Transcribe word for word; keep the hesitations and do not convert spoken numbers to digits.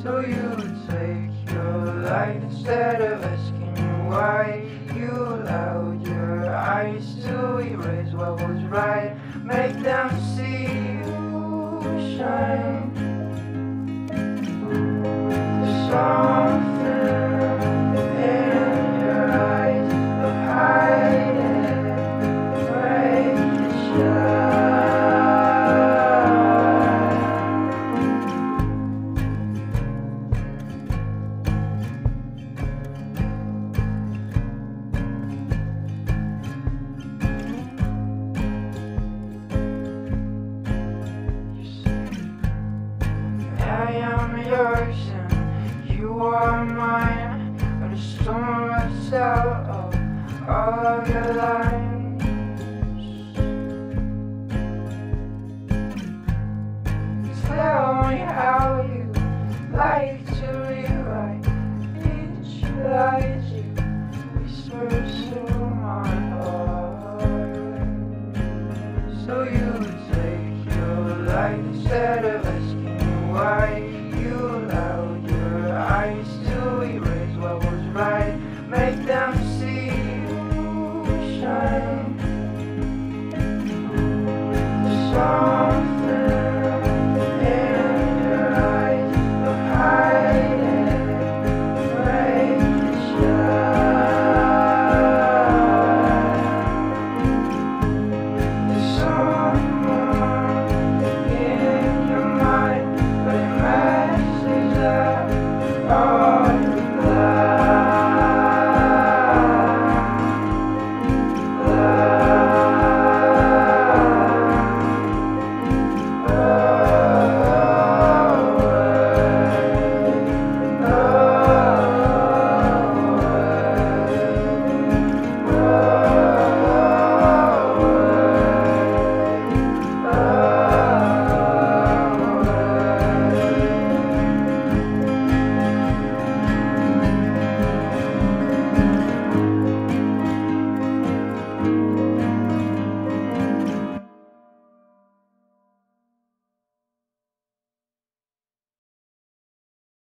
So you would take your life instead of asking you why. You allowed your eyes to erase what was right. Make them see you shine. There's something in your eyes of hiding, break the shine. I am yours and you are mine, but the storm runs out of all of your lines. Tell me how you like to rewrite each lie you whisper to my heart. So you would take your life instead of asking why.